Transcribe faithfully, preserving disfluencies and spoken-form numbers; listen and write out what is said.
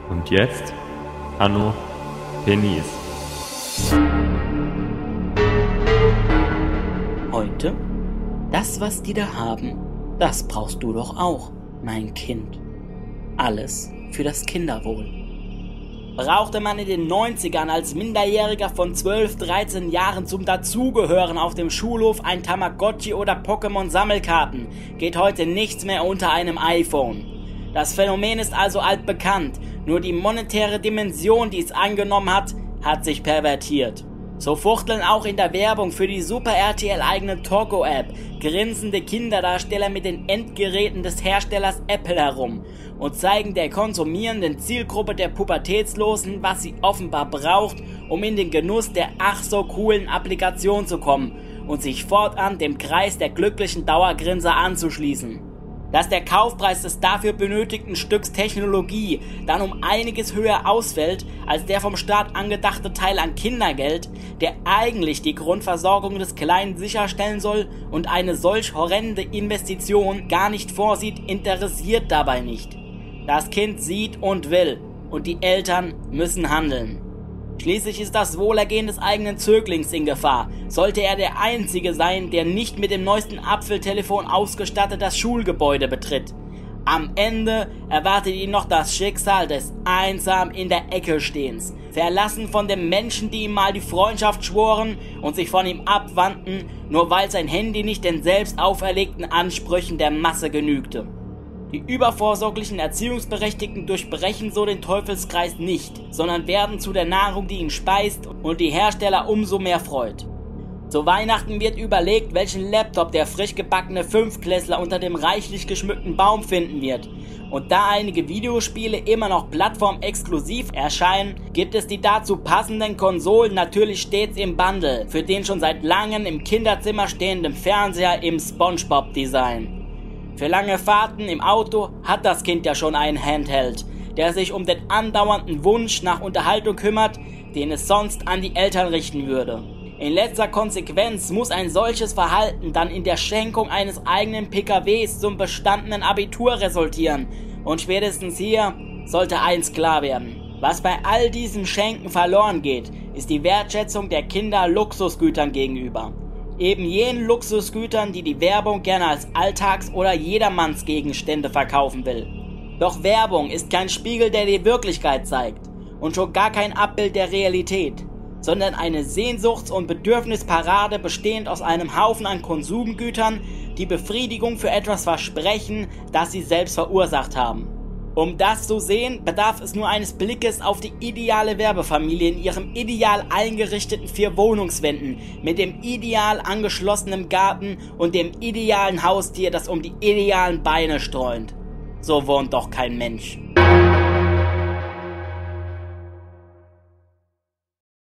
Und jetzt Anno Penis. Heute? Das, was die da haben, das brauchst du doch auch, mein Kind. Alles für das Kinderwohl. Brauchte man in den neunzigern als Minderjähriger von zwölf, dreizehn Jahren zum Dazugehören auf dem Schulhof ein Tamagotchi oder Pokémon-Sammelkarten, geht heute nichts mehr unter einem iPhone. Das Phänomen ist also altbekannt, nur die monetäre Dimension, die es angenommen hat, hat sich pervertiert. So fuchteln auch in der Werbung für die Super R T L eigene Togo-App grinsende Kinderdarsteller mit den Endgeräten des Herstellers Apple herum und zeigen der konsumierenden Zielgruppe der Pubertätslosen, was sie offenbar braucht, um in den Genuss der ach so coolen Applikation zu kommen und sich fortan dem Kreis der glücklichen Dauergrinser anzuschließen. Dass der Kaufpreis des dafür benötigten Stücks Technologie dann um einiges höher ausfällt als der vom Staat angedachte Teil an Kindergeld, der eigentlich die Grundversorgung des Kleinen sicherstellen soll und eine solch horrende Investition gar nicht vorsieht, interessiert dabei nicht. Das Kind sieht und will und die Eltern müssen handeln. Schließlich ist das Wohlergehen des eigenen Zöglings in Gefahr, sollte er der Einzige sein, der nicht mit dem neuesten Apfeltelefon ausgestattet das Schulgebäude betritt. Am Ende erwartet ihn noch das Schicksal des einsam in der Ecke Stehens, verlassen von dem Menschen, die ihm mal die Freundschaft schworen und sich von ihm abwandten, nur weil sein Handy nicht den selbst auferlegten Ansprüchen der Masse genügte. Die übervorsorglichen Erziehungsberechtigten durchbrechen so den Teufelskreis nicht, sondern werden zu der Nahrung, die ihn speist und die Hersteller umso mehr freut. Zu Weihnachten wird überlegt, welchen Laptop der frisch gebackene Fünftklässler unter dem reichlich geschmückten Baum finden wird. Und da einige Videospiele immer noch plattformexklusiv erscheinen, gibt es die dazu passenden Konsolen natürlich stets im Bundle, für den schon seit langem im Kinderzimmer stehenden Fernseher im SpongeBob-Design. Für lange Fahrten im Auto hat das Kind ja schon einen Handheld, der sich um den andauernden Wunsch nach Unterhaltung kümmert, den es sonst an die Eltern richten würde. In letzter Konsequenz muss ein solches Verhalten dann in der Schenkung eines eigenen P K Ws zum bestandenen Abitur resultieren. Und spätestens hier sollte eins klar werden. Was bei all diesem Schenken verloren geht, ist die Wertschätzung der Kinder Luxusgütern gegenüber. Eben jenen Luxusgütern, die die Werbung gerne als Alltags- oder Jedermannsgegenstände verkaufen will. Doch Werbung ist kein Spiegel, der die Wirklichkeit zeigt und schon gar kein Abbild der Realität, sondern eine Sehnsuchts- und Bedürfnisparade bestehend aus einem Haufen an Konsumgütern, die Befriedigung für etwas versprechen, das sie selbst verursacht haben. Um das zu sehen, bedarf es nur eines Blickes auf die ideale Werbefamilie in ihrem ideal eingerichteten vier Wohnungswänden, mit dem ideal angeschlossenen Garten und dem idealen Haustier, das um die idealen Beine streunt. So wohnt doch kein Mensch.